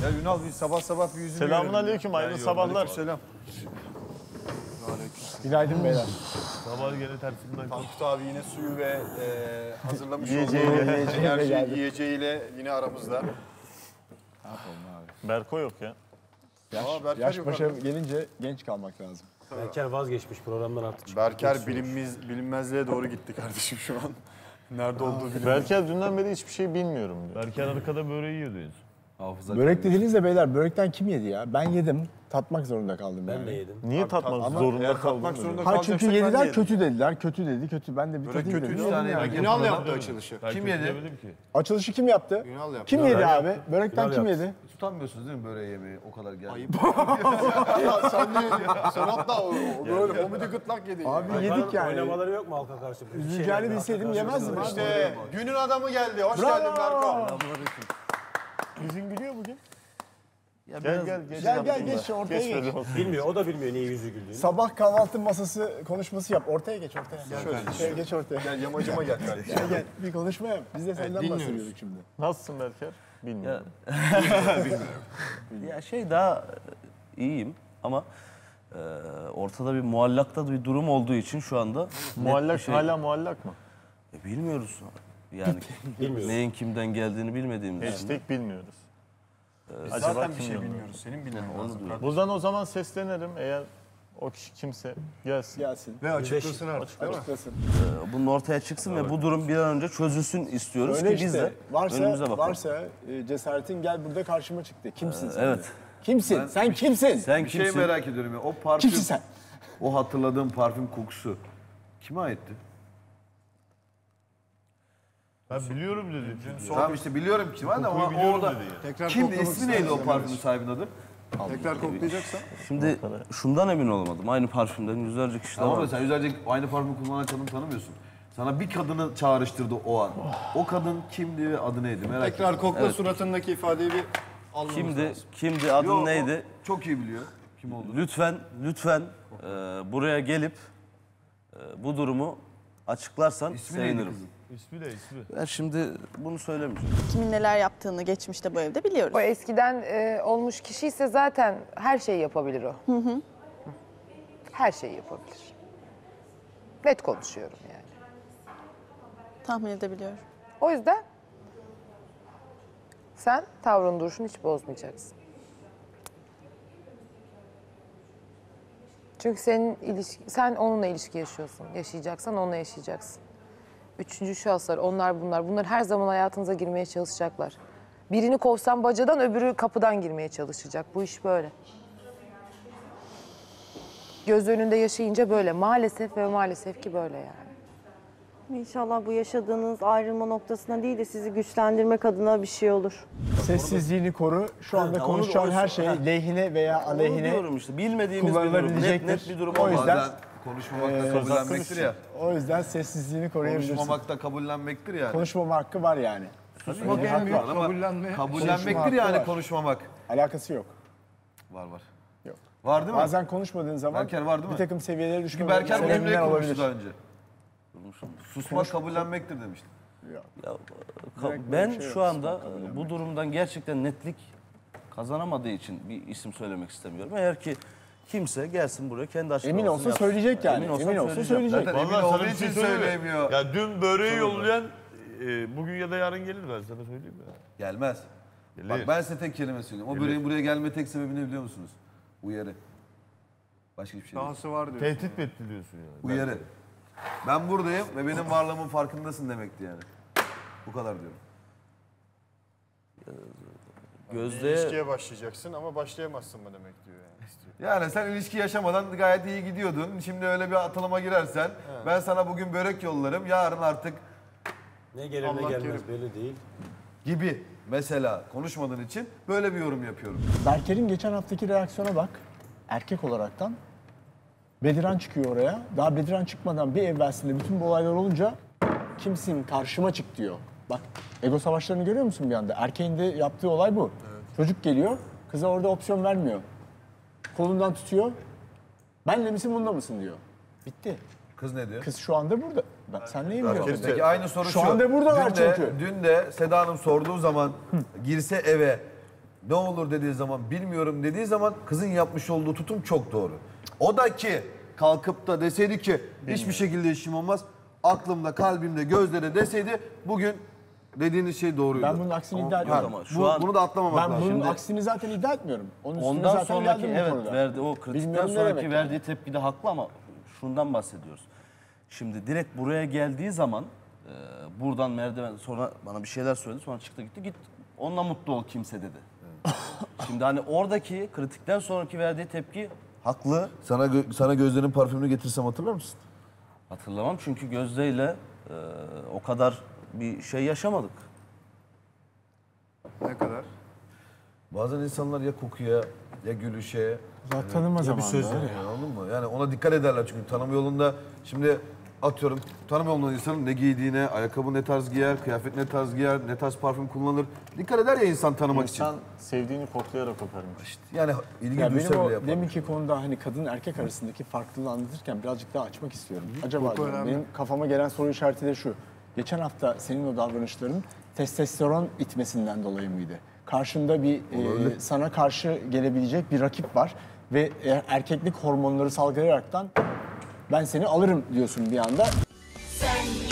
Ya Ünal bir sabah bir yüzünü Selamünaleyküm, hayırlı sabahlar. Selam. Günaydın beyler. Sabah gene tersinden Tankut abi yine suyu ve hazırlamış Yiyeceğiyle. olduğu enerji yiyeceğiyle yine aramızda. Ne yapalım abi? Berko yok ya. Berker Yaş yok başa abi. gelince genç kalmak lazım. Berker vazgeçmiş programdan artık. Berker bilinmezliğe doğru gitti kardeşim şu an. Nerede olduğu bilinmez. Berker dünden beri hiçbir şey bilmiyorum diyor. Berker arkada böreği yiyordu en son. Börek dediniz de beyler, börekten kim yedi ya? Ben yedim. Tatmak zorunda kaldım Ben yani. de yedim. Niye tatmak ama zorunda eğer kaldın? tatmak zorunda Hayır çünkü kalacaksak ben de yediler, yedim. kötü dediler. Kötü dedi, kötü. Ben de bir Börek tadayım kötü, dedim. üç Yedim yani. Ünal yaptı açılışı. Kim yedi? Ki. Açılışı kim yaptı? Ünal yaptı. Kim yedi abi? Börekten Ünal kim yaptı. yedi? Tutamıyorsunuz değil mi böreği yemeği? O kadar geldi. Ayıp. Sen hatta o böyle komedi gırtlak yedi. Abi yedik yani. Oynamaları yok mu halka karşı? Üzüleceğini bilseydim yemezdim abi. İşte günün adamı geldi. Hoş geldin Berko. Yüzün gülüyor bugün. Gel Gel geç ortaya geç. Bilmiyor, o da bilmiyor niye yüzü güldüğünü. Sabah kahvaltı masası konuşması yap. Ortaya geç ortaya. Şöyle geç ortaya. Gel yamacıma gel kardeşim. Gel bir konuşma yap. Biz de senden bahsediyorduk şimdi. Nasılsın Berker? Bilmiyorum. Ya daha iyiyim ama ortada bir muallakta bir durum olduğu için şu anda Muallak net bir hala muallak mı? bilmiyoruz. Yani neyin kimden geldiğini bilmediğimiz için. Hashtag bilmiyoruz. Zaten bir kim şey gönderdi? bilmiyoruz. Senin bilmen lazım. Buradan o zaman seslenelim eğer o kişi kimse gelsin. Gelsin. Ve açıklasın artık değil mi? Açıklasın. Bunun ortaya çıksın ve bu durum bir an önce çözülsün istiyoruz Öyle ki biz de işte. önümüze bakalım. Varsa cesaretin gel burada karşıma çıktı. Kimsin sen? Evet. de? Kimsin? Sen kimsin? Sen Bir şey kimsin? merak ediyorum ya. O parfüm, Kimsin sen? o hatırladığım parfüm kokusu kime aitti? Ben biliyorum dedi. Tamam işte biliyorum ki var da ama biliyorum orada dedi Tekrar kimdi? koklamak İsmi neydi o istersen parfümün sahibinin adı? Tekrar koklayacaksan. Şimdi şundan emin olamadım. Aynı parfümden yüzlerce kişi de Tamam da var. sen yüzlerce aynı parfümü kullanan kadını tanımıyorsun. Sana bir kadını çağrıştırdı o an. O kadın kimdi ve adı neydi? Merak ettim. Tekrar kokla suratındaki ifadeyi bir almamız Kimdi? lazım. Kimdi? Adın Yo, o neydi? çok iyi biliyor kim olduğunu. Lütfen buraya gelip bu durumu açıklarsan İsmi neydi sevinirim. kızın? İsmi de ismi. Ben şimdi bunu söylemeyeceğim. Kimin neler yaptığını geçmişte bu evde biliyoruz. O eskiden olmuş kişi ise zaten her şeyi yapabilir o. Her şeyi yapabilir. Net konuşuyorum yani. Tahmin edebiliyorum. O yüzden sen tavrın duruşunu hiç bozmayacaksın. Çünkü sen onunla ilişki yaşıyorsun. Yaşayacaksan onunla yaşayacaksın. Üçüncü şahıslar, onlar bunlar. Bunlar her zaman hayatınıza girmeye çalışacaklar. Birini kovsan bacadan, öbürü kapıdan girmeye çalışacak. Bu iş böyle. Göz önünde yaşayınca böyle. Maalesef ve maalesef ki böyle yani. İnşallah bu yaşadığınız ayrılma noktasına değil de sizi güçlendirmek adına bir şey olur. Sessizliğini koru. Şu anda onu- konuşacağın onu- her şey lehine veya Onu aleyhine diyorum işte. Bilmediğimiz bir durum. Net bir durum O olmaz. yüzden- Bazen konuşmamak da kabullenmektir ya. O yüzden sessizliğini koruyabilirsin. Konuşmamak da kabullenmektir yani. Konuşmama hakkı var yani. Susmak en en büyük büyük kabullenmektir Konuşma yani hakkı var. konuşmamak. Alakası yok. Var. Yok. Var değil mi? Bazen konuşmadığın zaman Berker var değil mi? bir takım seviyelere düşme Çünkü Berker bu sebepler cümleyi olabilir. konuştu daha önce. Susmak kabullenmektir demişti. Ya, Direkt ben böyle bir şey şu yok, anda kabul bu durumdan gerçekten netlik kazanamadığı için bir isim söylemek istemiyorum. Eğer ki kimse gelsin buraya kendi açıklamasını Emin olsa yapsın. söyleyecek yani. Emin olsam Emin olsa söyleyeceğim. söyleyecek. Zaten emin Vallahi olduğu sana bir için şey söyleyeyim mi? söyleyemiyor. Ya dün böreği yollayan bugün ya da yarın gelir ben sana söyleyeyim mi? Gelmez. Gelir. Bak ben size tek kelime söyleyeyim. O böreğin buraya gelme tek sebebi ne biliyor musunuz? Uyarı. Başka hiçbir şey değil. Dahası var diyor. Tehdit mi etti diyorsun yani? Uyarı. Ben buradayım ve benim varlığımın farkındasın demekti yani. Bu kadar diyorum. Gözde İlişkiye başlayacaksın ama başlayamazsın mı demek diyor yani. İstiyor. Yani sen ilişki yaşamadan gayet iyi gidiyordun. Şimdi öyle bir atılıma girersen ben sana bugün börek yollarım. Yarın artık Ne gelir Allah ne gelmez kerim. belli değil. gibi mesela konuşmadığın için böyle bir yorum yapıyorum. Berker'in geçen haftaki reaksiyona bak. Erkek olaraktan. Bediran çıkıyor oraya. Daha Bediran çıkmadan bir evvelsinde bütün bu olaylar olunca kimsin karşıma çık diyor. Bak ego savaşlarını görüyor musun bir anda? Erkeğin de yaptığı olay bu. Çocuk geliyor, kıza orada opsiyon vermiyor. Kolundan tutuyor. Benle misin bununla mısın diyor. Bitti. Kız ne diyor? Kız şu anda burada. Sen neyi biliyorsun? Peki aynı soru şu. Şu anda buradalar dün de, çünkü. Dün de Seda Hanım sorduğu zaman girse eve ne olur dediği zaman, bilmiyorum dediği zaman kızın yapmış olduğu tutum çok doğru. O da ki kalkıp da deseydi ki hiçbir şekilde işim olmaz, aklımda, kalbimde, gözde deseydi bugün dediğiniz şey doğruydu. Ben bunun aksini iddia etmiyorum. Ama şu an Bunu da atlamamak Ben lazım. bunun aksini zaten iddia etmiyorum. Onun üstüne ondan zaten sonraki geldim bu evet konuda. verdi o kritikten Bilmiyorum ne sonraki demek verdiği tepki de haklı ama şundan bahsediyoruz. Şimdi direkt buraya geldiği zaman buradan merdiven sonra bana bir şeyler söyledi, sonra çıktı gitti, git onunla mutlu ol kimse dedi. Şimdi hani oradaki kritikten sonraki verdiği tepki haklı. Sana Gözde'nin parfümünü getirsem hatırlar mısın? Hatırlamam çünkü Gözde ile o kadar bir şey yaşamadık. Ne kadar? Bazen insanlar ya kokuya ya gülüşe Zaten tanıma zamanında. anladın mı? Yani ona dikkat ederler çünkü tanım yolunda şimdi atıyorum tanım yolunda insanın ne giydiğine, ayakkabı ne tarz giyer, kıyafet ne tarz giyer, ne tarz parfüm kullanır. Dikkat eder ya insan tanımak için. İnsan sevdiğini koklayarak öpermiş. Yani ilgi Ya duysa benim bile o yapar. deminki konuda hani kadın erkek arasındaki farklılığı anlatırken birazcık daha açmak istiyorum. Acaba diyorum, benim kafama gelen soru işareti de şu. Geçen hafta senin o davranışların testosteron itmesinden dolayı mıydı? Karşında bir sana karşı gelebilecek bir rakip var ve erkeklik hormonları salgılayaraktan ben seni alırım diyorsun bir anda. Sen